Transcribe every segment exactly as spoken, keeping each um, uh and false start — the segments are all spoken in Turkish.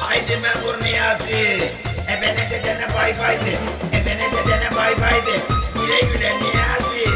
Haydi memur Niyazi, ebene dedene bay bay de, ebene dedene bay bay de, güle güle Niyazi.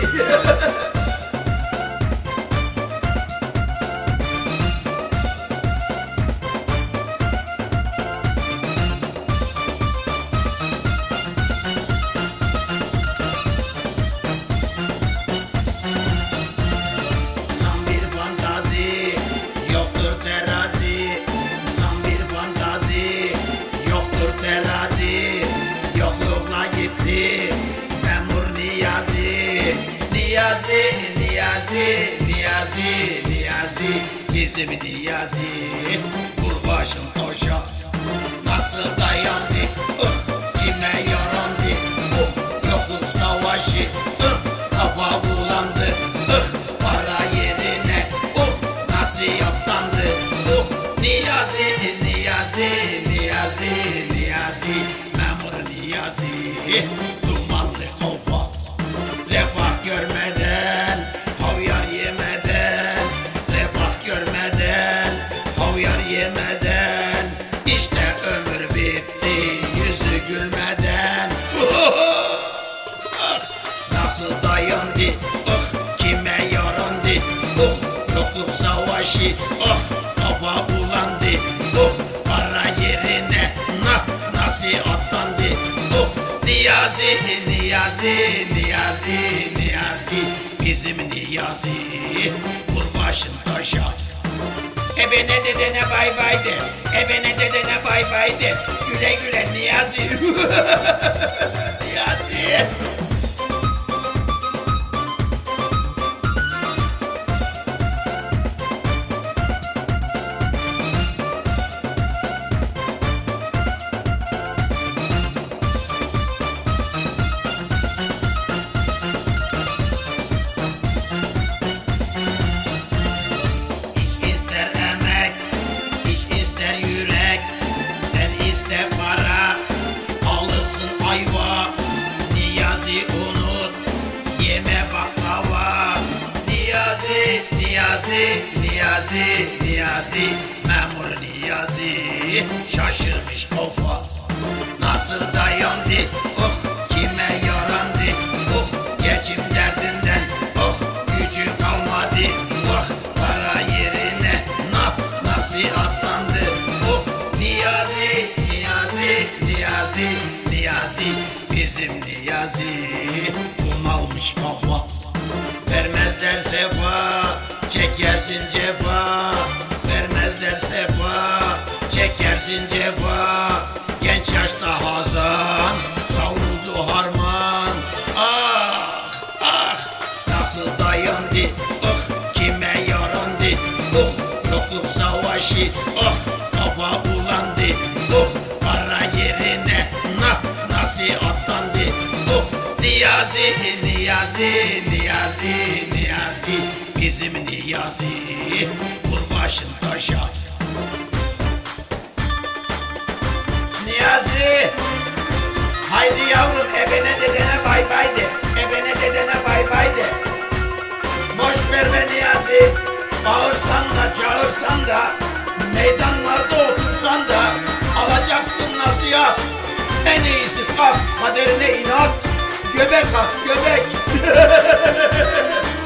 San bir fantazi, yoktur terazi. San bir fantazi, yoktur terazi. Yoklukla gitti memur Niyazi. Niyazi, Niyazi, Niyazi, Niyazi, bizim Niyazi. Vur başım koşa, nasıl dayandı? Uh, kime yarandı? Uh, yokluk savaşı, uh, kafa bulandı. Uh, para yerine, uh, nasihatlandı. Uh, Niyazi, Niyazi, Niyazi, Niyazi, memur Niyazi. Dumanlı kafa, refah görmeden, havyar yemeden, refah görmeden, havyar yemeden, işte ömür bitti yüzü gülmeden. Nasıl dayandı, oh kime yarandı, oh yokluk savaşı, oh kafa bulandı, oh para yerine na nasıl atlandı, oh Niyazi, Niyazi, Niyazi, Niyazi, bizim Niyazi. Vur başın taşa, ebene dedene bay bay de, ebene dedene bay bay de, güle güle Niyazi. Niyazi. İş ister emek, iş ister yürek, sen iste para, alırsın ayva. Niyazi unut, yeme baklava. Niyazi, Niyazi, Niyazi, Niyazi, memur Niyazi. Şaşırmış kafa, nasıl dayandı? Oh kime yarandı? Oh geçim derdinden, oh gücü kalmadı. Oh para yerine na nasıl atlandı? Oh Niyazi, Niyazi, Niyazi, Niyazi, bizim Niyazi. Bunalmış kafa, vermezler sefa, çekersin cefa. Vermezler sefa, çekersin cefa. Genç yaşta hazan, savruldu harman. Ah, ah, nasıl dayandı? Oh, kime yarandı? Oh, yokluk savaşı, oh, kafa bulandı. Oh, para yerine na nasıl atlandı? Oh, Niyazi, Niyazi, Niyazi, Niyazi, bizim Niyazi. Vur başın taşa. Niyazi, haydi yavrum ebene dedene bay bay de, ebene dedene bay bay de. Boş ver be Niyazi, bağırsan da çağırsan da, meydanlarda otursan da, alacaksın nasihat. En iyisi kalk kaderine inat, göbek at göbek.